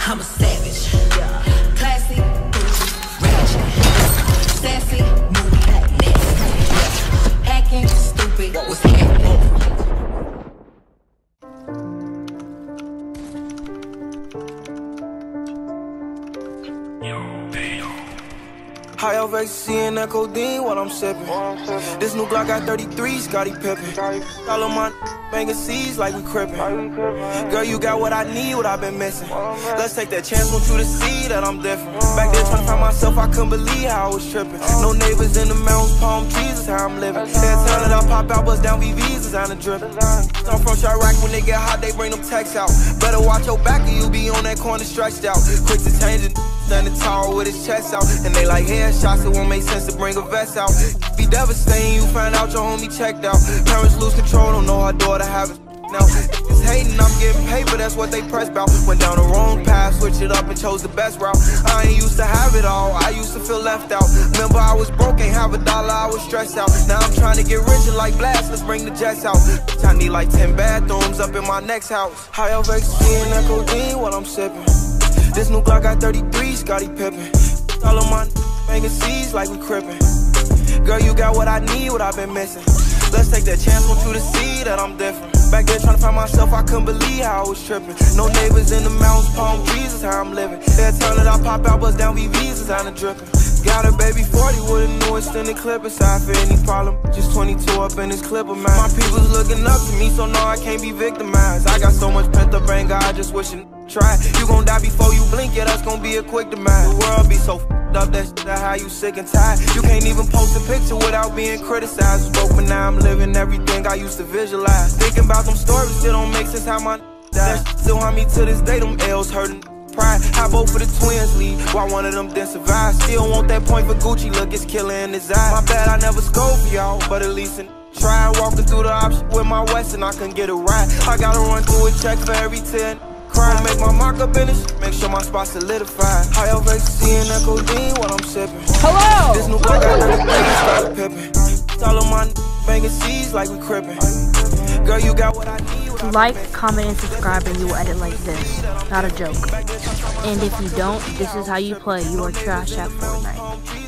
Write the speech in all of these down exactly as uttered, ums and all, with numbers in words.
I'm a savage. Classy, ratchet, sassy, moody, nasty, hacking, stupid, what's happening? High off ecstasy and that codeine while I'm sipping. This new Glock got thirty-three, Scotty Pippen. All of my banging C's like we crippin'. Girl, you got what I need, what I've been missing. Let's take that chance, want you to see that I'm different. Back there trying to find myself, I couldn't believe how I was tripping. No neighbors in the mountains, palm trees is how I'm living. Every time that I pop out, bust down V Vs, is on the drippin'. I'm from Chirac, when they get hot, they bring them texts out. Better watch your back or you be on that corner stretched out. Quick to change it. Standing tall with his chest out, and they like headshots, it won't make sense to bring a vest out. Be devastating, you find out your homie checked out. Parents lose control, don't know how daughter have it now. It's hating, I'm getting paid, but that's what they press about. Went down the wrong path, switched it up and chose the best route. I ain't used to have it all, I used to feel left out. Remember I was broke, ain't have a dollar, I was stressed out. Now I'm trying to get rich and like Blast, let's bring the jets out. I need like ten bathrooms up in my next house. High off ecstasy and that codeine while I'm sipping. This new Glock got thirty-three, Scotty Pippen. All of my banging C's like we crippin'. Girl, you got what I need, what I've been missing. Let's take that chance, want you to see that I'm different. Back there trying to find myself, I couldn't believe how I was tripping. No neighbors in the mountains, palm trees is how I'm living. Every time that I pop out, bust down V Vs is on the drippin'. Got a baby forty with a new extended clip inside for any problem. Just twenty-two up in this clip of mine. My people's looking up to me, so no, I can't be victimized. I got so much pent up anger, I just wishing try. You gon' die before you blink, yeah, that's gon' be a quick demise. The world be so f***ed up, that shit, that how you sick and tired. You can't even post a picture without being criticized. Broke, but now I'm living everything I used to visualize. Thinking about them stories, still don't make sense how my died. That shit still haunt me to this day, them L's hurting. Pride, how both of the twins leave, while one of them didn't survive. Still want that point for Gucci, look, it's killing in his eyes. My bad, I never scored for y'all, but at least in try walking through the option with my West and I couldn't get a ride. I gotta run through a check for every ten. Cry, make my mark up in it, make sure my spot solidified. High off ecstasy and that codeine while I'm sipping. Hello! This new Glock got thirty-three, Scotty Pippen. All of my banging C's like we crippin'. Girl, you got what I need. Like, comment, and subscribe, and you will edit like this. Not a joke. And if you don't, this is how you play. You are trash at Fortnite.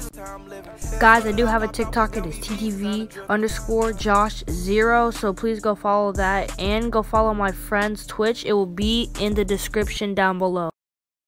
Guys, I do have a TikTok. It is T T V underscore Josh zero. So please go follow that and go follow my friend's Twitch. It will be in the description down below.